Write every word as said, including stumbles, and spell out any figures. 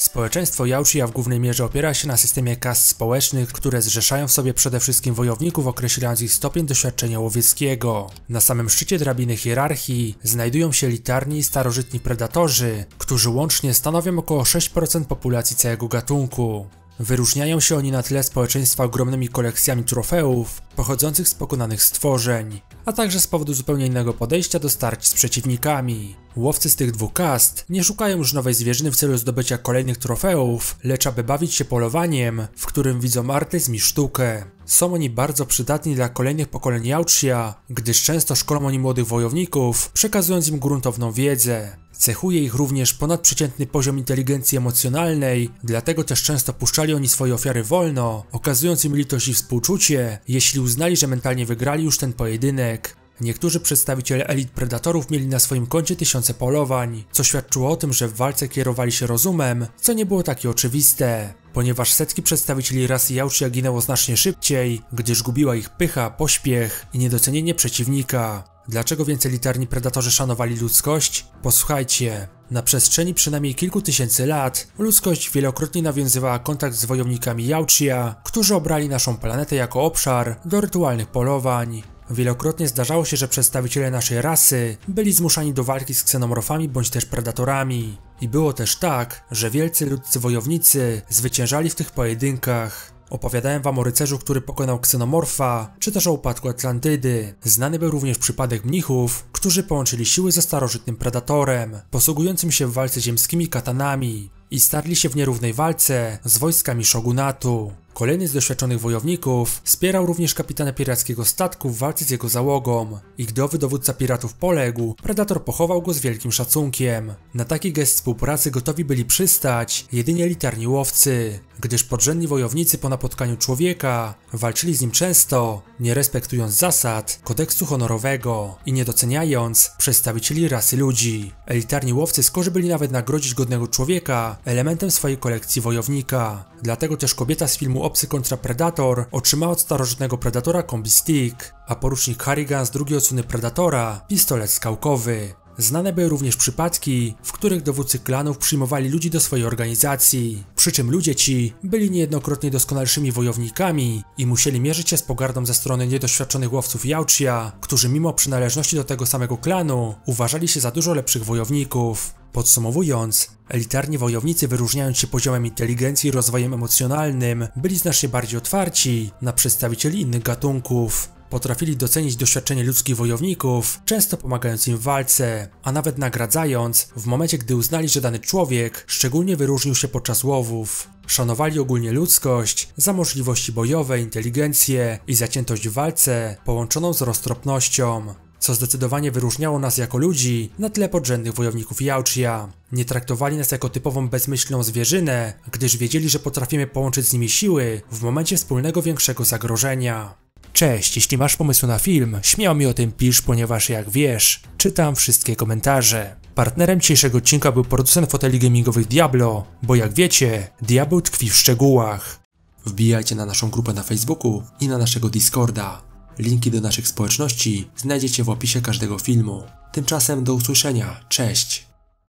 Społeczeństwo Yautja w głównej mierze opiera się na systemie kast społecznych, które zrzeszają w sobie przede wszystkim wojowników, określając ich stopień doświadczenia łowieckiego. Na samym szczycie drabiny hierarchii znajdują się elitarni i starożytni predatorzy, którzy łącznie stanowią około sześć procent populacji całego gatunku. Wyróżniają się oni na tle społeczeństwa ogromnymi kolekcjami trofeów pochodzących z pokonanych stworzeń, a także z powodu zupełnie innego podejścia do starć z przeciwnikami. Łowcy z tych dwóch kast nie szukają już nowej zwierzyny w celu zdobycia kolejnych trofeów, lecz aby bawić się polowaniem, w którym widzą artyzm i sztukę. Są oni bardzo przydatni dla kolejnych pokoleń Yautja, gdyż często szkolą oni młodych wojowników, przekazując im gruntowną wiedzę. Cechuje ich również ponadprzeciętny poziom inteligencji emocjonalnej, dlatego też często puszczali oni swoje ofiary wolno, okazując im litość i współczucie, jeśli uznali, że mentalnie wygrali już ten pojedynek. Niektórzy przedstawiciele elit predatorów mieli na swoim koncie tysiące polowań, co świadczyło o tym, że w walce kierowali się rozumem, co nie było takie oczywiste. Ponieważ setki przedstawicieli rasy Yautja ginęło znacznie szybciej, gdyż gubiła ich pycha, pośpiech i niedocenienie przeciwnika. Dlaczego więc elitarni predatorzy szanowali ludzkość? Posłuchajcie. Na przestrzeni przynajmniej kilku tysięcy lat ludzkość wielokrotnie nawiązywała kontakt z wojownikami Yautja, którzy obrali naszą planetę jako obszar do rytualnych polowań. Wielokrotnie zdarzało się, że przedstawiciele naszej rasy byli zmuszani do walki z ksenomorfami bądź też predatorami. I było też tak, że wielcy ludzcy wojownicy zwyciężali w tych pojedynkach. Opowiadałem wam o rycerzu, który pokonał ksenomorfa, czy też o upadku Atlantydy. Znany był również przypadek mnichów, którzy połączyli siły ze starożytnym predatorem, posługującym się w walce ziemskimi katanami i starli się w nierównej walce z wojskami shogunatu. Kolejny z doświadczonych wojowników wspierał również kapitana pirackiego statku w walce z jego załogą i gdy owy dowódca piratów poległ, predator pochował go z wielkim szacunkiem. Na taki gest współpracy gotowi byli przystać jedynie elitarni łowcy, gdyż podrzędni wojownicy po napotkaniu człowieka walczyli z nim często, nie respektując zasad kodeksu honorowego i nie doceniając przedstawicieli rasy ludzi. Elitarni łowcy skorzy byli nawet nagrodzić godnego człowieka elementem swojej kolekcji wojownika. Dlatego też kobieta z filmu Obcy kontra Predator otrzymała od starożytnego predatora combi stick, a porucznik Harrigan z drugiej odsłony Predatora pistolet skałkowy. Znane były również przypadki, w których dowódcy klanów przyjmowali ludzi do swojej organizacji, przy czym ludzie ci byli niejednokrotnie doskonalszymi wojownikami i musieli mierzyć się z pogardą ze strony niedoświadczonych łowców Yautja, którzy mimo przynależności do tego samego klanu uważali się za dużo lepszych wojowników. Podsumowując, elitarni wojownicy, wyróżniając się poziomem inteligencji i rozwojem emocjonalnym, byli znacznie bardziej otwarci na przedstawicieli innych gatunków. Potrafili docenić doświadczenie ludzkich wojowników, często pomagając im w walce, a nawet nagradzając w momencie, gdy uznali, że dany człowiek szczególnie wyróżnił się podczas łowów. Szanowali ogólnie ludzkość za możliwości bojowe, inteligencję i zaciętość w walce połączoną z roztropnością, co zdecydowanie wyróżniało nas jako ludzi na tle podrzędnych wojowników Yautja. Nie traktowali nas jako typową bezmyślną zwierzynę, gdyż wiedzieli, że potrafimy połączyć z nimi siły w momencie wspólnego większego zagrożenia. Cześć, jeśli masz pomysł na film, śmiało mi o tym pisz, ponieważ jak wiesz, czytam wszystkie komentarze. Partnerem dzisiejszego odcinka był producent foteli gamingowych Diablo, bo jak wiecie, diabeł tkwi w szczegółach. Wbijajcie na naszą grupę na Facebooku i na naszego Discorda. Linki do naszych społeczności znajdziecie w opisie każdego filmu. Tymczasem do usłyszenia, cześć!